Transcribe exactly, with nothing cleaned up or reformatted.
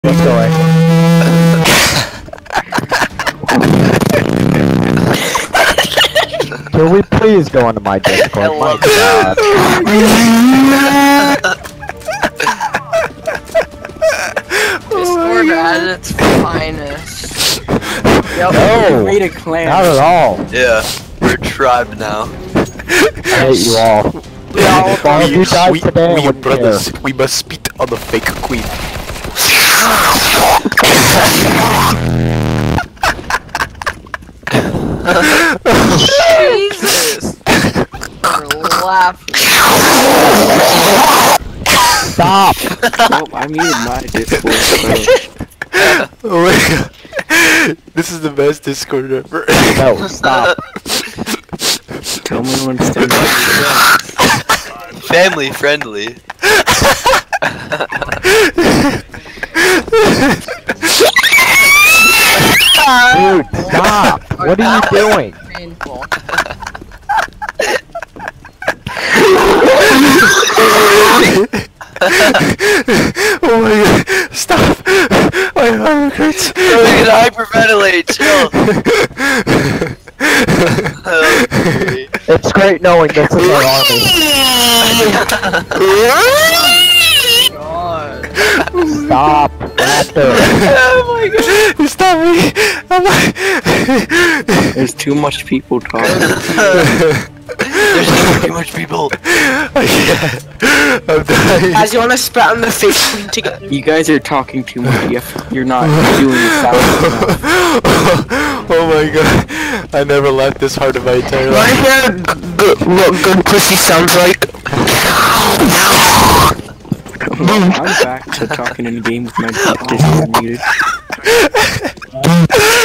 What's going? Can we please go into my Discord? I My love God. Discord at its finest. Yep, No, we made a clan. not at all. Yeah, we're a tribe now. I hate you all. We all If all of you died we, today, I we wouldn't brothers, care. we must spit on the fake queen. Jesus! We're laughing. Stop! Nope, I muted my Discord, so... Oh my god. This is the best Discord ever. No, stop. Tell me when it's done. Family friendly. Dude, stop! What are you doing? Painful. Oh my god. Stop. My arm hurts. Bro, you can hyperventilate, chill. Okay. It's great knowing this is our army. God. Stop, Raptor. Oh my god. Stop me. I'm not... There's too much people talking. There's too much people. I can't. I'm dying. Guys, you wanna spit on the face cream together? You guys are talking too much. You have, you're not doing fast enough. Oh my god. I never laughed this hard in my entire life. hear what good pussy sounds like? I'm back to talking in the game with my Discord muted.